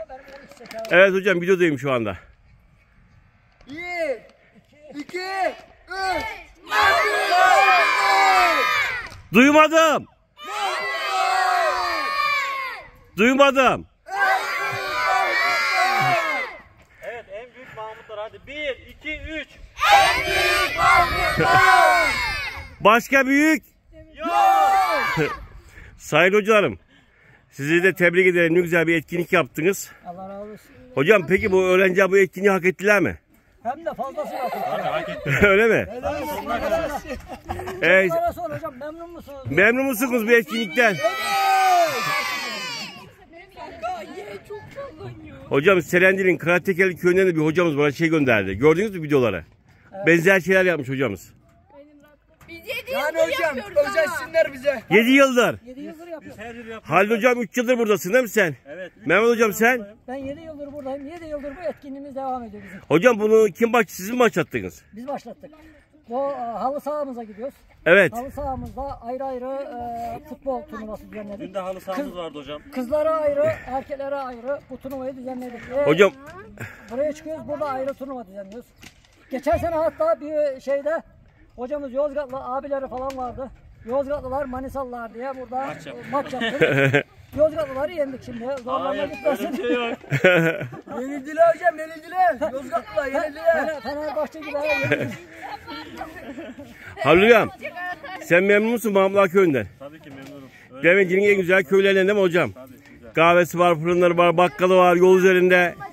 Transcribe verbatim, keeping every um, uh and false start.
Evet hocam videodayım şu anda. Bir, iki, üç. Duymadım. Duymadım. Evet en büyük Mahmutlar hadi. Bir, iki, üç. En büyük Mahmutlar. Başka büyük. Yok. Sayın hocalarım, sizi de tebrik ederim. Ne güzel bir etkinlik yaptınız. Allah razı olsun. Hocam peki bu öğrenciler bu etkinliği hak ettiler mi? Hem de fazlasını Hadi hak ettin. Öyle mi? Ee, Çocuklara sor hocam, memnun musunuz? memnun musunuz bu etkinlikten? Hocam Serendil'in Karatekel köyünden de bir hocamız bana şey gönderdi. Gördünüz mü videoları? Benzer şeyler yapmış hocamız. Biz yedi Yani yıldır hocam yapıyoruz ama. özensinler bize. yedi yıldır. yedi yıldır yapıyorum. Her yıl yapıyoruz. Halil hocam üç yıldır buradasın değil mi sen? Evet. Mehmet hocam sen? Ben yedi yıldır buradayım. yedi yıldır bu etkinliğimiz devam ediyor bizim. Hocam bunu kim baş siz mi başlattınız? Biz başlattık. Bu e, halı sahamıza gidiyoruz. Evet. Halı sahamızda ayrı ayrı e, futbol turnuvası düzenledik. Dün de halı sahamız vardı hocam. Kızlara ayrı, erkeklere ayrı bu turnuvayı düzenledik. Ve Hocam buraya çıkıyoruz, burada ayrı turnuva düzenliyoruz. Geçen sene hatta bir şeyde hocamız Yozgatlı abileri falan vardı. Yozgatlılar, Manisalılar diye burada maç, maç yaptık. Yozgatlıları yendik şimdi. Zorlanma Hayır gitmesin. öyle bir şey yok. Yenildiler hocam, yenildiler. Yozgatlılar yenildiler. Fener, Fenerbahçe gibi yendik. Halil hocam sen memnun musun Mahmutlar köyünden? Tabii ki memnunum. Öyle Devenci'nin en güzel köylerinden değil mi hocam? tabii güzel. Kahvesi var, fırınları var, bakkalı var, yol üzerinde.